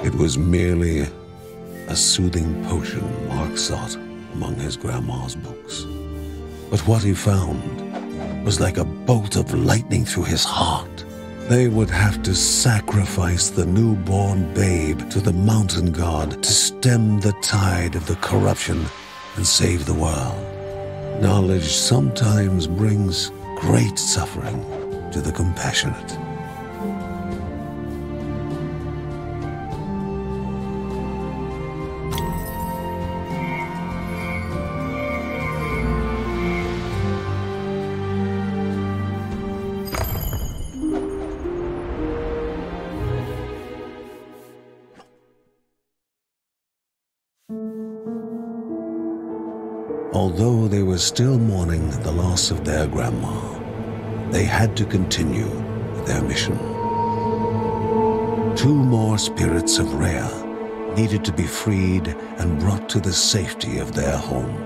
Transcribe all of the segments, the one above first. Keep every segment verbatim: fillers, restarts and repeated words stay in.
It was merely a soothing potion Mark sought among his grandma's books. But what he found was like a bolt of lightning through his heart. They would have to sacrifice the newborn babe to the mountain god to stem the tide of the corruption and save the world. Knowledge sometimes brings great suffering to the compassionate. Although they were still mourning the loss of their grandma, they had to continue with their mission. Two more spirits of Rhea needed to be freed and brought to the safety of their home.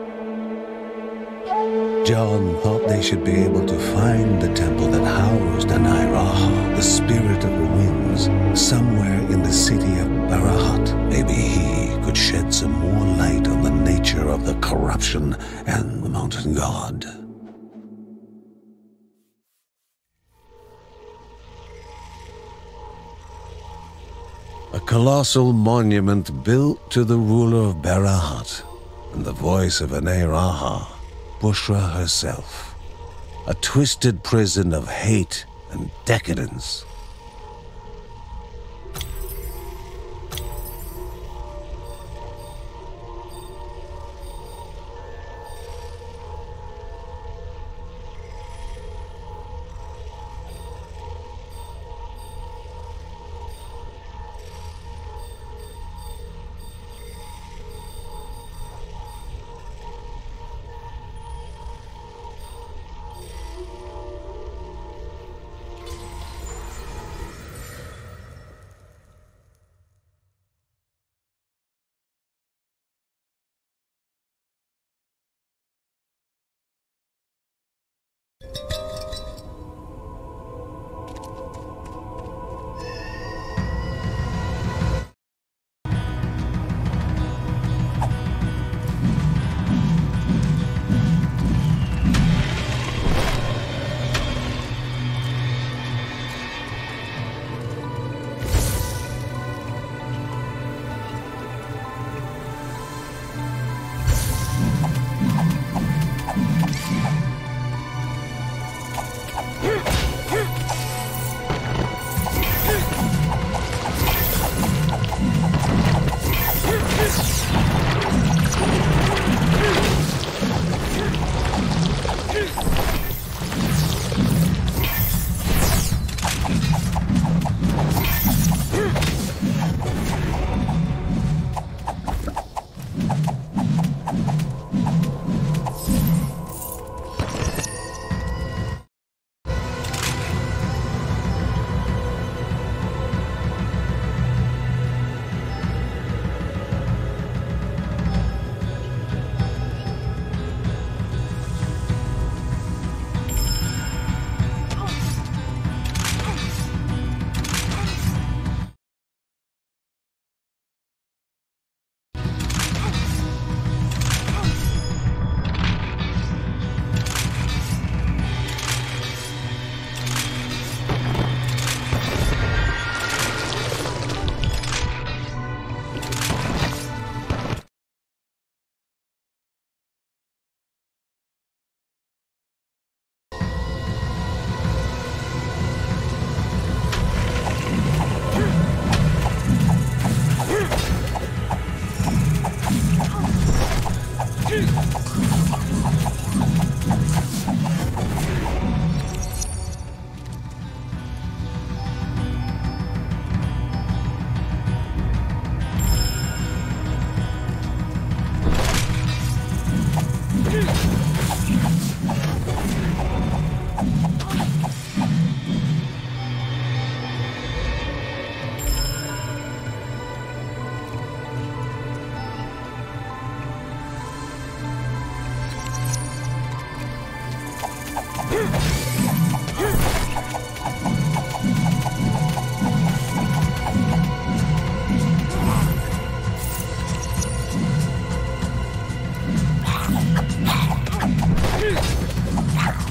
John thought they should be able to find the temple that housed Anairaha, the spirit of the winds, somewhere in the city of Barahat. Maybe he could shed some more light on the nature of the corruption and the mountain god. A colossal monument built to the ruler of Barahat, and the voice of Anairaha, Bushra herself. A twisted prison of hate and decadence.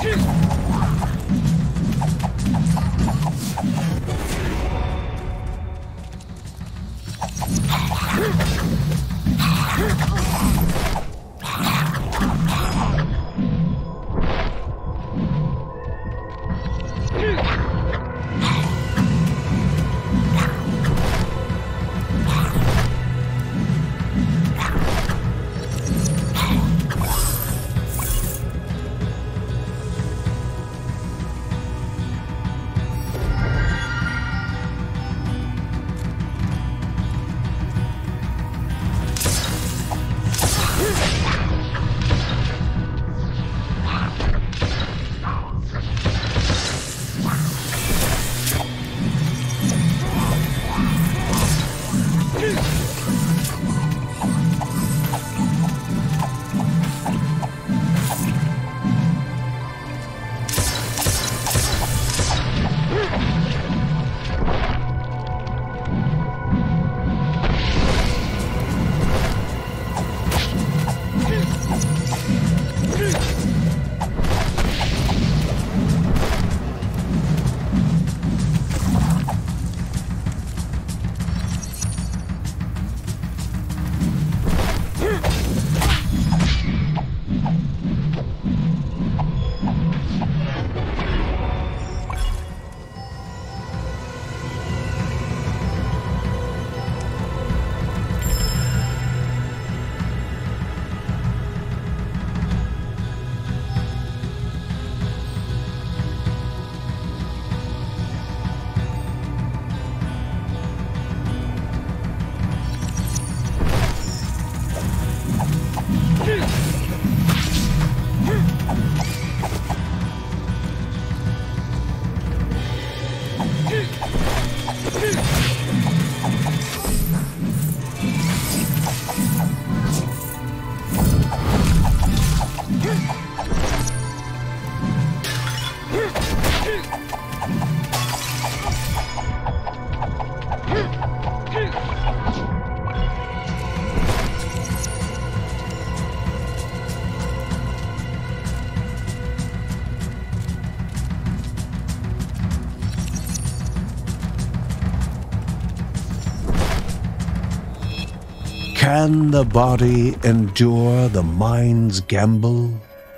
Can the body endure the mind's gamble?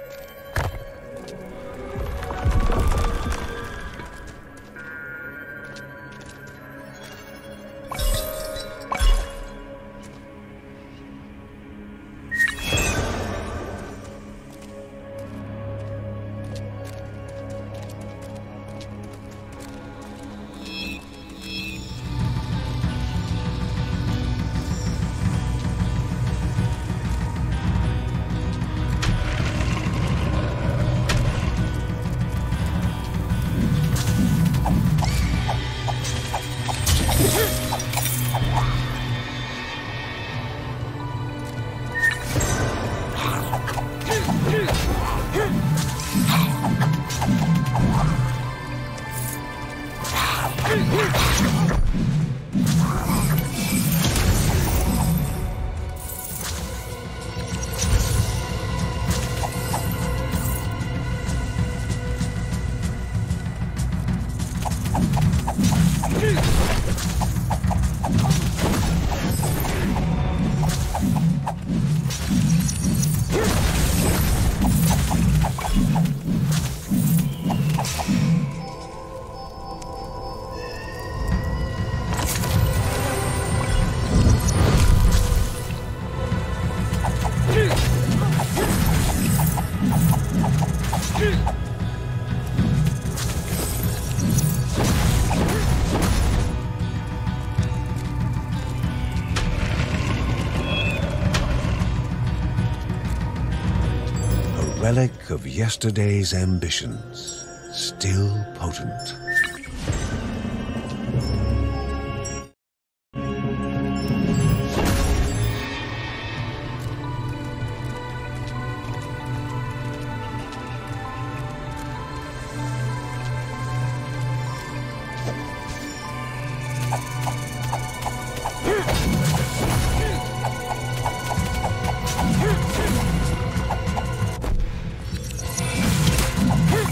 Relic of yesterday's ambitions, still potent. Hmm.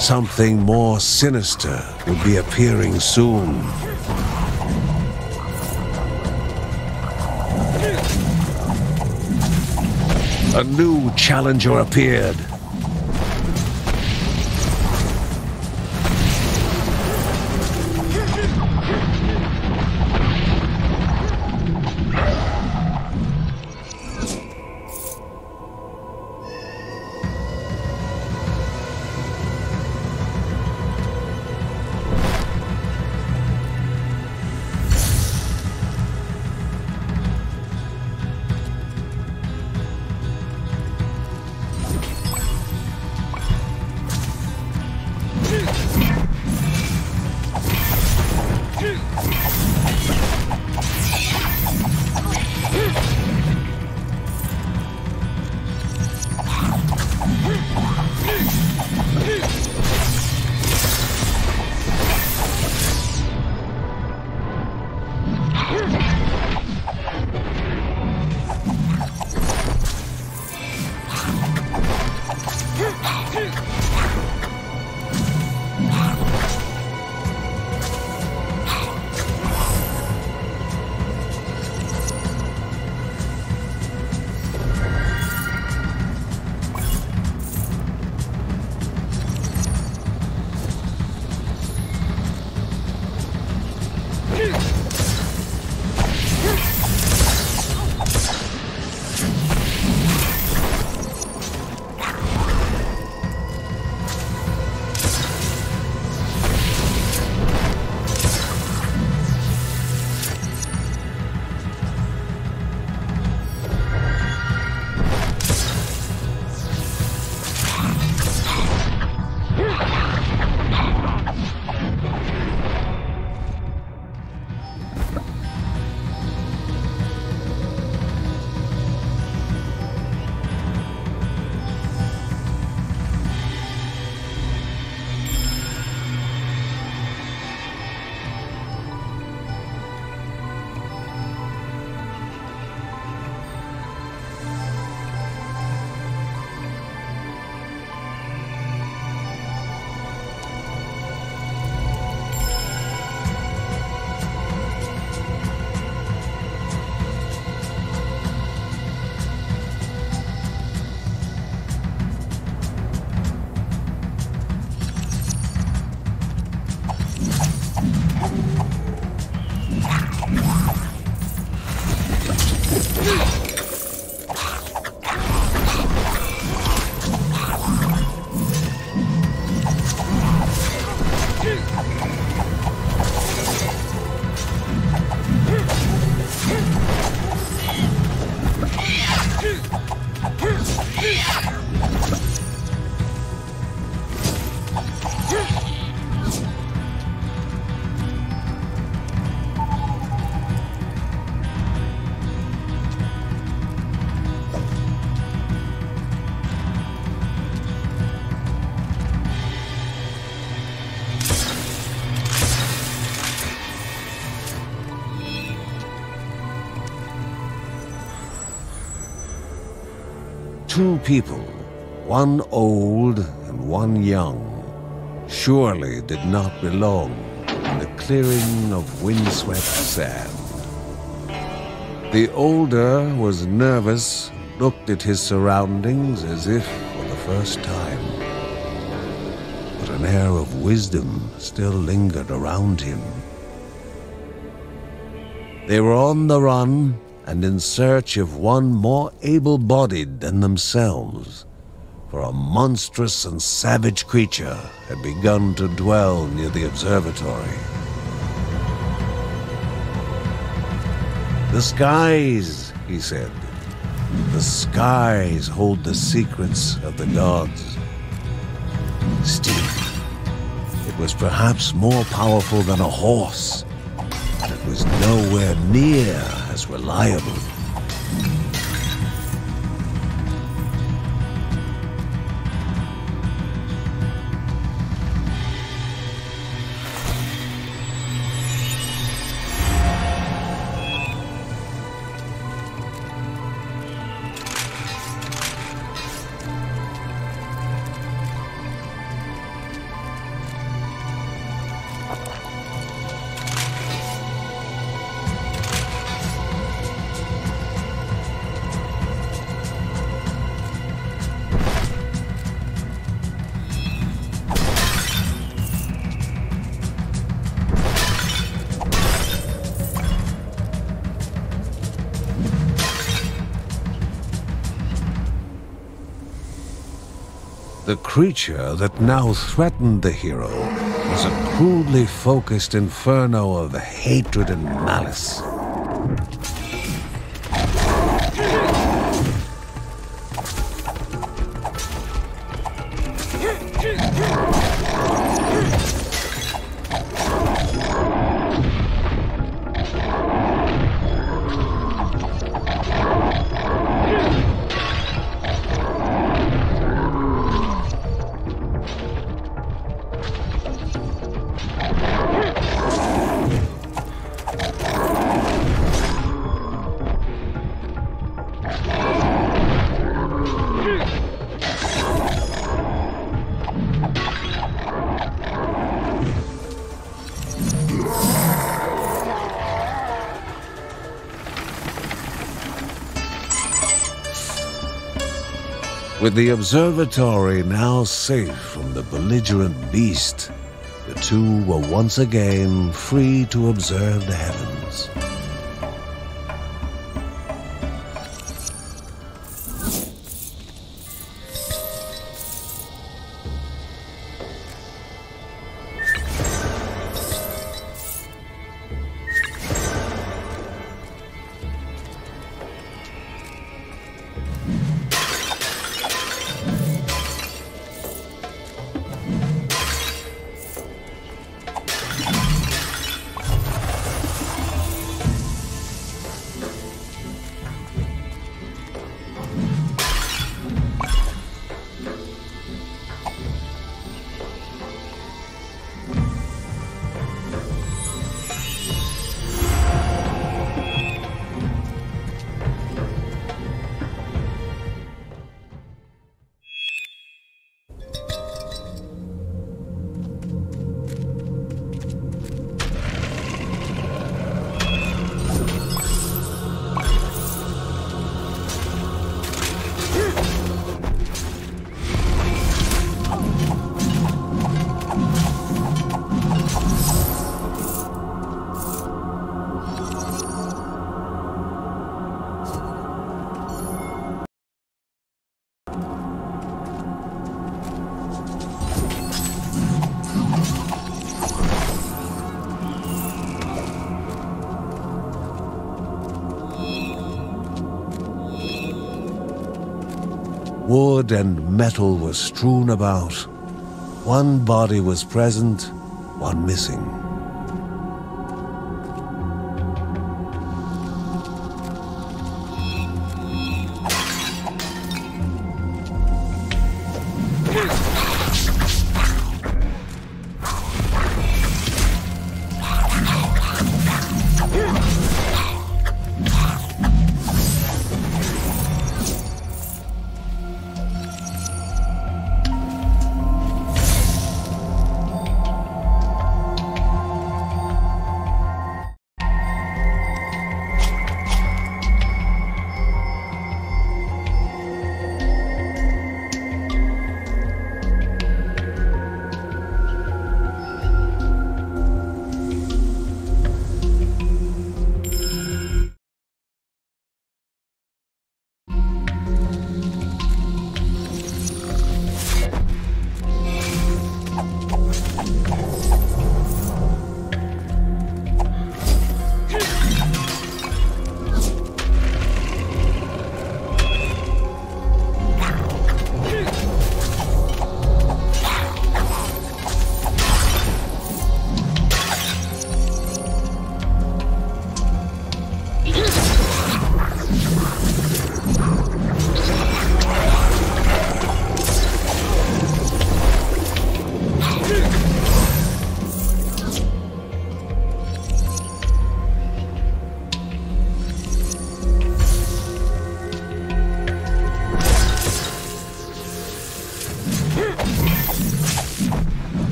Something more sinister would be appearing soon. A new challenger appeared. Two people, one old and one young, surely did not belong in the clearing of windswept sand. The older was nervous, looked at his surroundings as if for the first time. But an air of wisdom still lingered around him. They were on the run and in search of one more able-bodied than themselves, for a monstrous and savage creature had begun to dwell near the observatory. "The skies," he said, "the skies hold the secrets of the gods." Still, it was perhaps more powerful than a horse, but it was nowhere near as reliable. The creature that now threatened the hero was a crudely focused inferno of hatred and malice. With the observatory now safe from the belligerent beast, the two were once again free to observe the heavens. Wood and metal were strewn about. One body was present, one missing.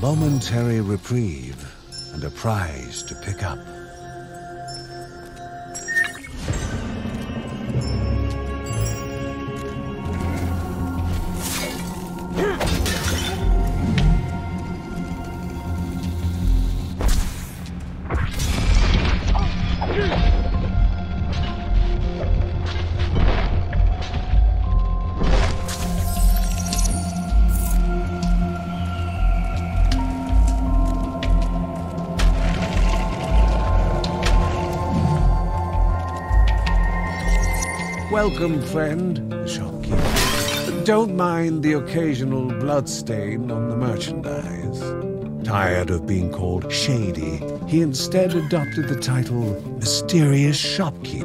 momentary reprieve and a prize to pick up. Welcome, friend, the shopkeeper. Don't mind the occasional bloodstain on the merchandise. Tired of being called shady, he instead adopted the title Mysterious Shopkeep.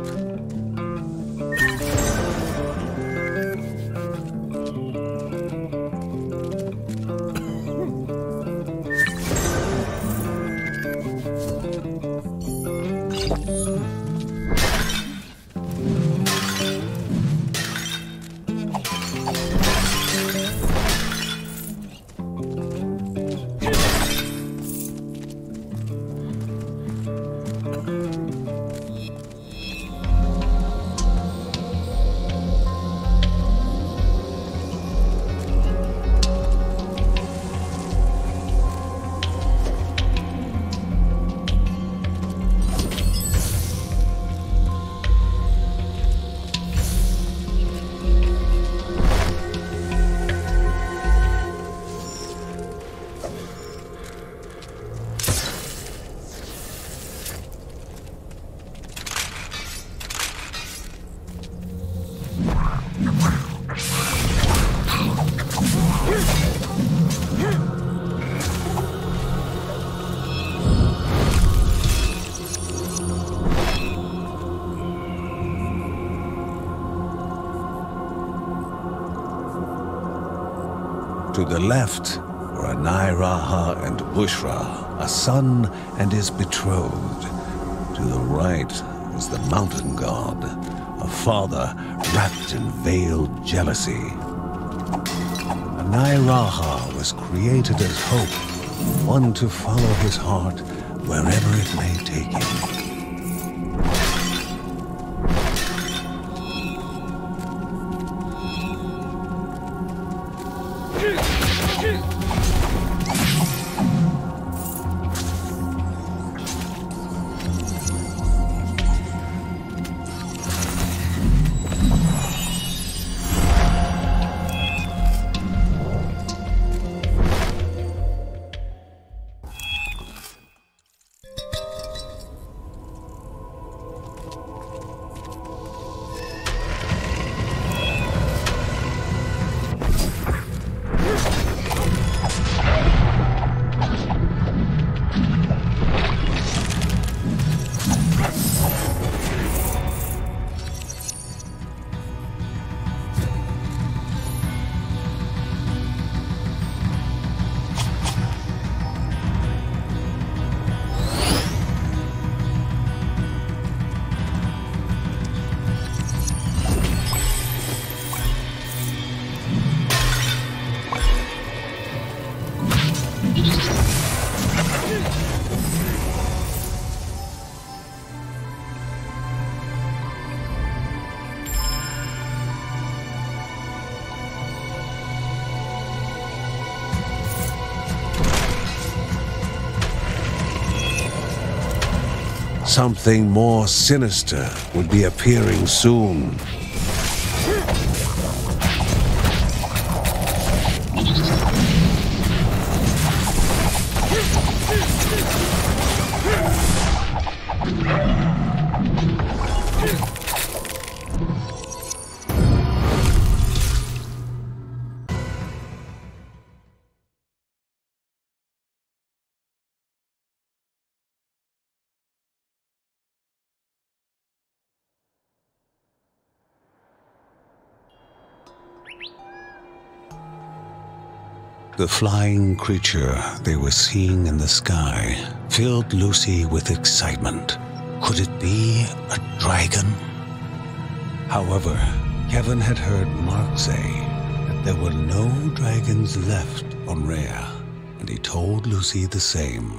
To the left were Nairaha and Bushra, a son and his betrothed. To the right was the mountain god, a father wrapped in veiled jealousy. Nairaha was created as hope, one to follow his heart wherever it may take him. Something more sinister would be appearing soon. The flying creature they were seeing in the sky filled Lucy with excitement. Could it be a dragon? However, Kevin had heard Mark say that there were no dragons left on Rhea, and he told Lucy the same.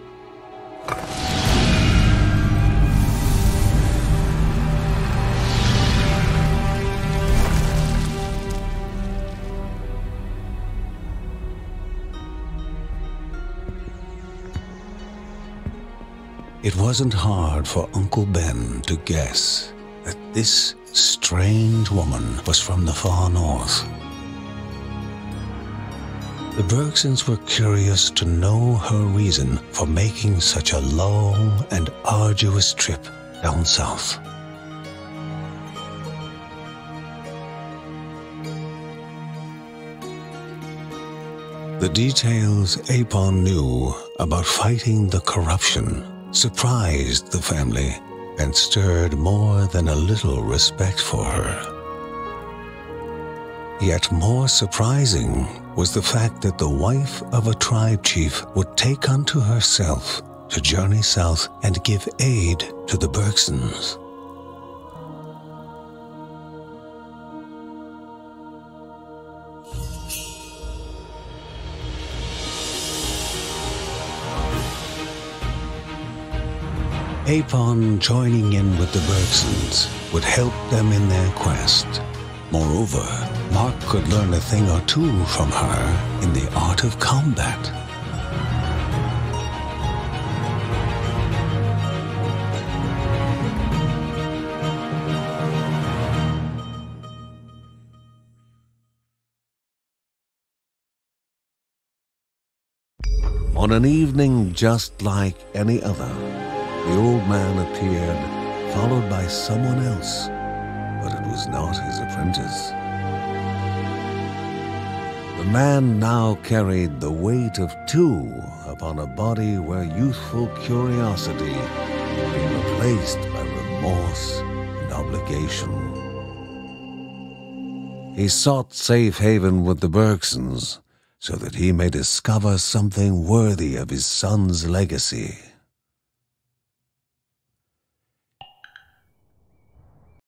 It wasn't hard for Uncle Ben to guess that this strange woman was from the far north. The Bergsons were curious to know her reason for making such a long and arduous trip down south. The details Apon knew about fighting the corruption surprised the family and stirred more than a little respect for her. Yet more surprising was the fact that the wife of a tribe chief would take unto herself to journey south and give aid to the Bergsons. Apon joining in with the Bergsons would help them in their quest. Moreover, Mark could learn a thing or two from her in the art of combat. On an evening just like any other, the old man appeared, followed by someone else, but it was not his apprentice. The man now carried the weight of two upon a body where youthful curiosity had been replaced by remorse and obligation. He sought safe haven with the Bergsons so that he may discover something worthy of his son's legacy.